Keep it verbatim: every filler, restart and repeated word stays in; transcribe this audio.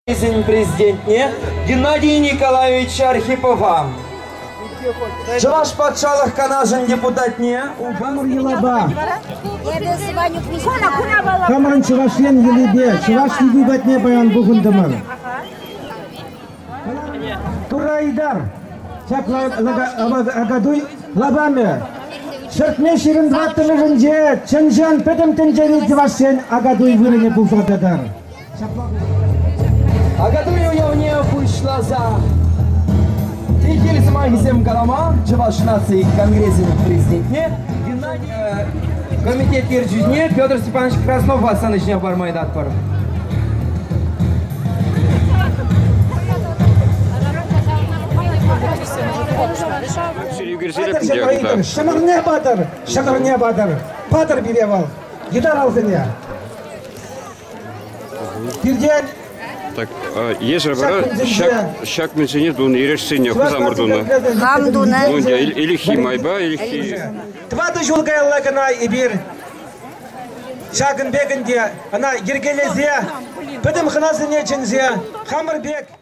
Президентне Геннадий Николаевич Архипова. Чаваш патшалық канажын депутатне Убамыр Елаба. Камырын Чавашен Елебе, Чаваш Елебатне баян бұғындымыр. Турайдар, чак агадуй лабаме. Шыртме ширин дваттымы жынже, чынжан пөтім тінжері Чавашен агадуй вырыне бұлзададар. Агадуй уявне пушлаза. Тихили самагисем Карама, Чаваш нации Конгрессин президентне, комитет Ирджизне, Петр Степанович Краснов Васанычне бармайдат бар. Шымырне батыр, шымырне батыр, батыр беревал, гитар алзыне. Бірден Так, ежер бара, шак меншене дун, ирешсене, хузамыр дуна. Хамдуна. Или химайба, или хи. Твады жолгайлы гына ибир. Шагын бегінде, ана ергелезе, пөдім қынасыне чынзе, Хамырбек.